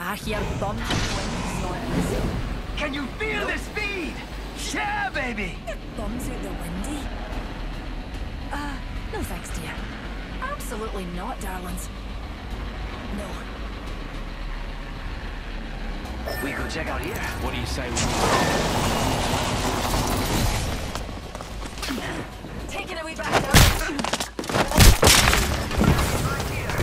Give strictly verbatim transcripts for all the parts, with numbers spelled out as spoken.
I hear bums snorting. Can you feel the speed? Yeah, baby! Bums out the windy? Uh, no thanks to you. Absolutely not, darlings. No. We go check out here. What do you say we Taking a wee back down. Right here.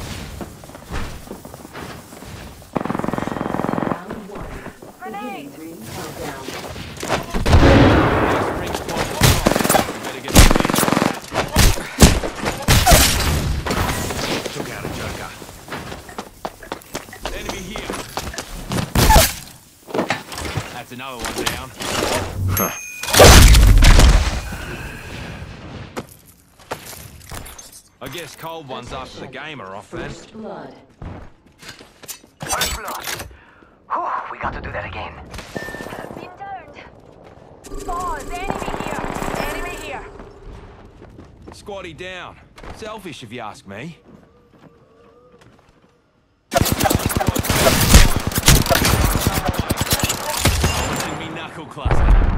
Round one. Grenade! Beginning ring countdown. ring squad? We better get the Took out a joker. enemy here. That's another one down. I guess cold ones after the game are off then. First blood. First blood. Whew, we got to do that again. Been downed. Pause, enemy here. Enemy here. Squatty down. Selfish if you ask me. Watching me knuckle cluster.